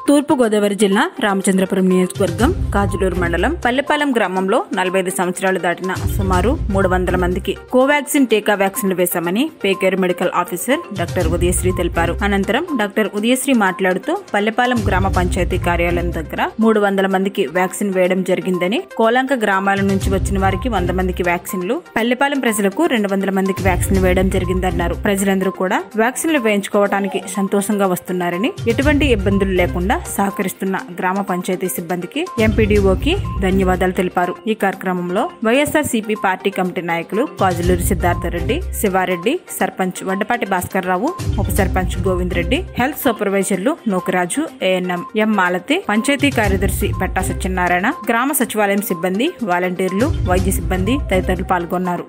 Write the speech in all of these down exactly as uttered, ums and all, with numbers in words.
తూర్పు గోదావరి జిల్లా రామచంద్రపురం నియోజకవర్గం కాజులూరు మండలం పల్లెపాలెం గ్రామంలో నలభై ఐదు సంవత్సరాలు దాటిన సుమారు మూడు వందల మందికి కోవాక్సిన్ టీకా వ్యాక్సిన్లు వేశామని Pekeru medical officer doctor Udayasri తెలిపారు. అనంతరం డాక్టర్ ఉదయశ్రీ మాట్లాడుతూ పల్లెపాలెం గ్రామ పంచాయతీ కార్యాలయం దగ్గర మూడు వందల మందికి వ్యాక్సిన్ వేయడం జరిగిందని, కోలంక గ్రామాల నుంచి వచ్చిన వారికి వంద మందికి వ్యాక్సిన్లు, పల్లెపాలెం ప్రజలకు రెండు వందల మందికి వ్యాక్సిన్ వేయడం జరిగిందన్నారు. ప్రజలందరూ కూడా వ్యాక్సిన్లు వేయించుకోవడానికి సంతోషంగా వస్తున్నారని, ఎటువంటి ఇబ్బందులు లేకుండా సహకరిస్తున్న గ్రామ పంచాయతీ సిబ్బందికి, ఎంపీడీఓకి ధన్యవాదాలు తెలిపారు. ఈ కార్యక్రమంలో వైఎస్ఆర్ సిపి పార్టీ కమిటీ నాయకులు కాజులూరి సిద్ధార్థరెడ్డి, శివారెడ్డి, సర్పంచ్ వడ్డపాటి భాస్కర్ రావు, ఉప సర్పంచ్ గోవింద్ రెడ్డి, హెల్త్ సూపర్వైజర్లు నూకరాజు, ఏఎన్ఎం ఎం మాలతి, పంచాయతీ కార్యదర్శి పెట్టా సత్యనారాయణ, గ్రామ సచివాలయం సిబ్బంది, వాలంటీర్లు, వైద్య సిబ్బంది తదితరులు పాల్గొన్నారు.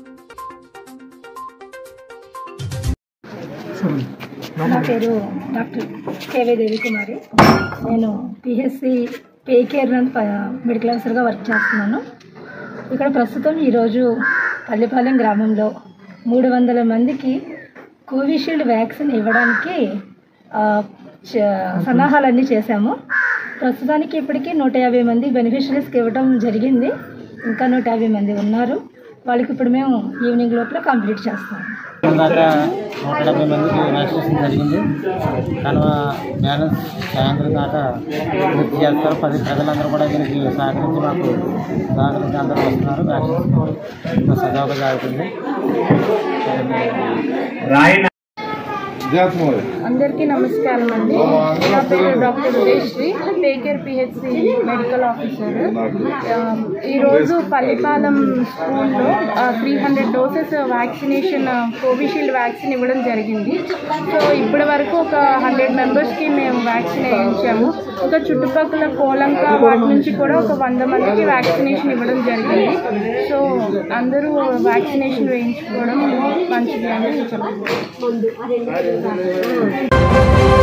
నా పేరు డాక్టర్ కేవీ దేవి కుమారి. నేను పిహెచ్సి పేకేర్ మెడికల్ ఆఫీసర్గా వర్క్ చేస్తున్నాను. ఇక్కడ ప్రస్తుతం ఈరోజు పల్లెపాలెం గ్రామంలో మూడు వందల మందికి కోవిషీల్డ్ వ్యాక్సిన్ ఇవ్వడానికి సన్నాహాలన్నీ చేశాము. ప్రస్తుతానికి ఇప్పటికీ నూట యాభై మంది బెనిఫిషరీస్కి ఇవ్వడం జరిగింది. ఇంకా నూట యాభై మంది ఉన్నారు. వాళ్ళకి ఇప్పుడు మేము ఈవినింగ్ లోపల కంప్లీట్ చేస్తాం. దాకా నూట డెబ్బై మందికి వ్యాక్సినేషన్ జరిగింది. కనుక బ్యాలెన్స్ సాయంత్రం దాకా పూర్తి చేస్తారు. పది ప్రజలందరూ కూడా దీనికి సహకరించి మాకు సహకరించి అందరూ వస్తున్నారు. వ్యాక్సినేషన్ సజావుగా జరుగుతుంది. అందరికీ నమస్కారం అండి. నా పేరు doctor Udayasri, Peker PHC medical officer. ఈరోజు పల్లెపాలెం స్కూల్లో three hundred doses vaccination Covishield vaccine ఇవ్వడం జరిగింది. సో ఇప్పటి వరకు ఒక హండ్రెడ్ మెంబర్స్కి మేము వ్యాక్సిన్ వేయించాము. ఇంకా చుట్టుపక్కల కోలంక వాటి నుంచి కూడా ఒక వంద మందికి వ్యాక్సినేషన్ ఇవ్వడం జరిగింది. సో అందరూ వ్యాక్సినేషన్ వేయించుకోవడం మంచిది అని చెప్పారు.